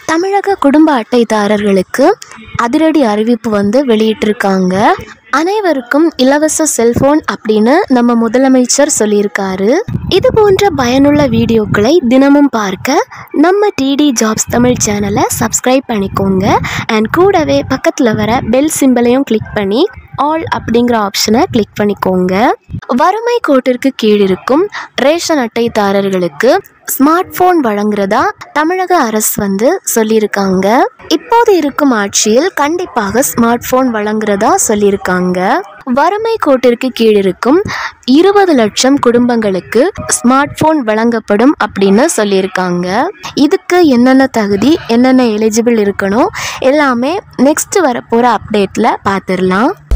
தமிழக குடும்ப அட்டைதாரர்களுக்கு அதிரடி அறிவிப்பு வெளியிட்டிருக்காங்க. அனைவருக்கும் இலவச செல்போன் அப்படின்னு நம்ம முதலமைச்சர் சொல்லியிருக்காரு. இது போன்ற பயனுள்ள வீடியோக்களை தினமும் பார்க்க நம்ம டிடி ஜாப்ஸ் தமிழ் சேனலை சப்ஸ்கிரைப் பண்ணிக்கோங்க. அண்ட் கூடவே பக்கத்தில் வர பெல் சிம்பலையும் கிளிக் பண்ணி ஆல் அப்படிங்கிற ஆப்ஷனை கிளிக் பண்ணிக்கோங்க. வறுமை கோட்டிற்கு கீழ் இருக்கும் ரேஷன் அட்டைதாரர்களுக்கு ஸ்மார்ட் போன் வழங்குறதா தமிழக அரசு சொல்லியிருக்காங்க. இப்போது இருக்கும் ஆட்சியில் கண்டிப்பாக ஸ்மார்ட் போன் வழங்குறதா சொல்லியிருக்காங்க. வறுமை கோட்டிற்கு கீழ் இருக்கும் 20 லட்சம் குடும்பங்களுக்கு ஸ்மார்ட் போன் வழங்கப்படும் அப்படின்னு சொல்லியிருக்காங்க. இதுக்கு என்னென்ன தகுதி, என்னென்ன எலிஜிபிள் இருக்கணும் எல்லாமே நெக்ஸ்ட் வரப்போகிற அப்டேட்டில் பார்த்துடலாம்.